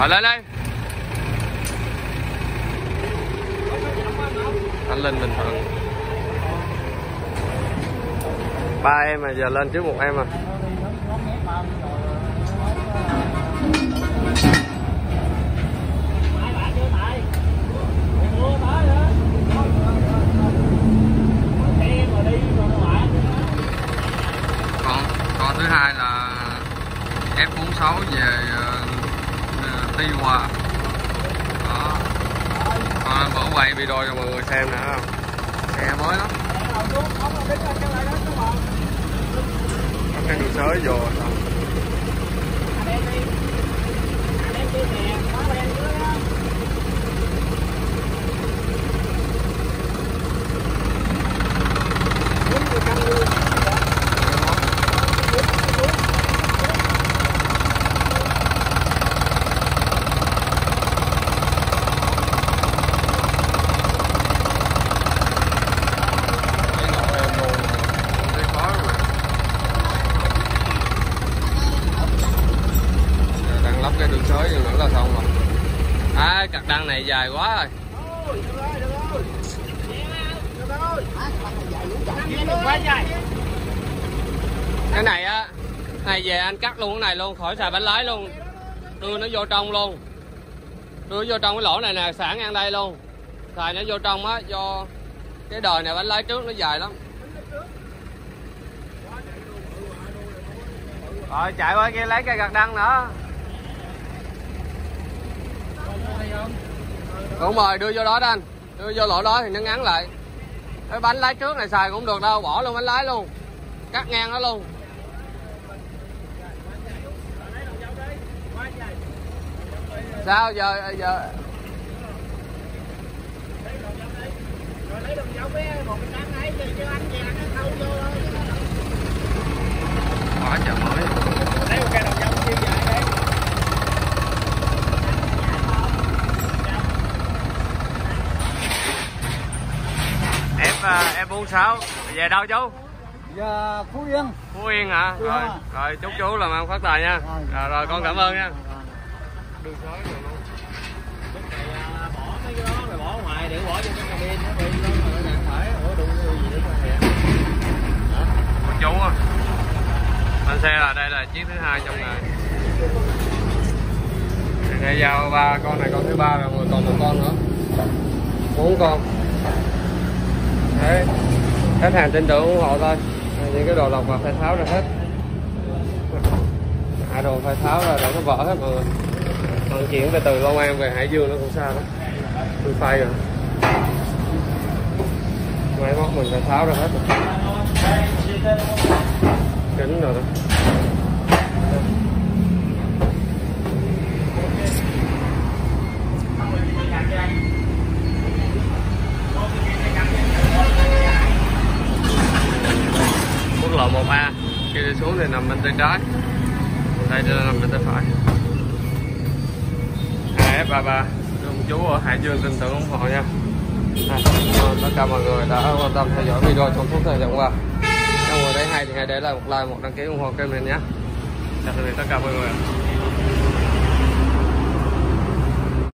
Rồi lên đây. Anh Linh bình thường. 3 em mà giờ lên trước 1 em à. Con thứ hai là F46 về Tuy Hòa. Đó. Mở quay video cho mọi người xem nữa. Xe mới lắm. Có cái đường sới vô xong. Cái đường sới nữa là xong rồi. Cặp đăng này dài quá rồi. Cái này á, này về anh cắt luôn cái này luôn, khỏi xài bánh lái luôn, đưa nó vô trong luôn, đưa vô trong cái lỗ này nè, xả ngang đây luôn, xài nó vô trong á, do cái đời này bánh lái trước nó dài lắm. Rồi chạy qua kia lấy cây gạt đăng nữa. Đúng rồi, đưa vô đó đó anh, đưa vô lỗ đó thì nó ngắn lại. Cái bánh lái trước này xài cũng được đâu, bỏ luôn bánh lái luôn, cắt ngang nó luôn. Sao giờ bỏ chợ mới. Lấy một cây đồng dông như vậy đấy. F46 về đâu chú? Giờ Phú Yên. Phú Yên hả? Rồi, rồi chúc chú làm ăn phát tài nha. Rồi con cảm ơn nha. Đường sới rồi luôn. Lúc này bỏ mấy cái đó rồi bỏ ngoài để bỏ vô trong cabin nó bị lên rồi nè phải. Ủa đụng gì nữa mà kìa. Con chú á. Anh xe là đây là chiếc thứ hai trong ngày. Đây giao 3 con này, con thứ 3 rồi còn 1 con nữa. 4 con. Đấy, khách hàng tin tưởng ủng hộ thôi. Những cái đồ lọc vào phải tháo ra hết. Đồ phải tháo ra để nó vỡ hết mọi người. Vận chuyển từ Long An về Hải Dương nó cũng xa lắm. Tôi phai rồi. Máy móc mình phải tháo ra hết rồi. Kính rồi đó. Quốc lộ 1A, khi đi xuống thì nằm bên tay trái, đây nằm bên tay phải. F33, chú ở Hải Dương tin tưởng ủng hộ nha. Tất cả mọi người đã quan tâm theo dõi video trong suốt thời gian qua. Nếu mọi người thấy hay thì hãy để lại một like, một đăng ký ủng hộ kênh mình nhé. Chào tạm biệt tất cả mọi người.